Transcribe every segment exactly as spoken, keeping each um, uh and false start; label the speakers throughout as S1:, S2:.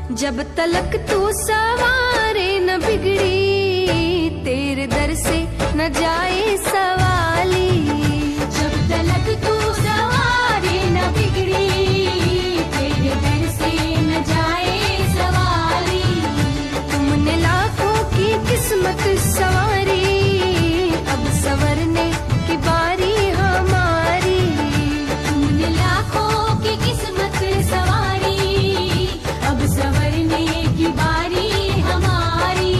S1: जब तलक तू सवारे न बिगड़ी, तेरे दर से न जाए सवाली।
S2: जब तलक तू सवारे न बिगड़ी, तेरे दर से न जाए सवाली।
S1: तुमने लाखों की किस्मत सवारी, अब संवरने की बारी हमारी।
S2: तुमने लाखों की किस्मत सवारी, अब संवरने की बारी हमारी।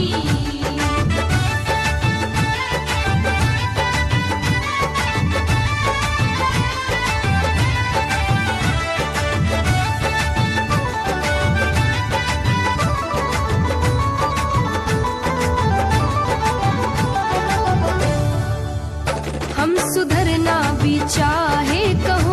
S1: हम सुधरना भी चाहे कहो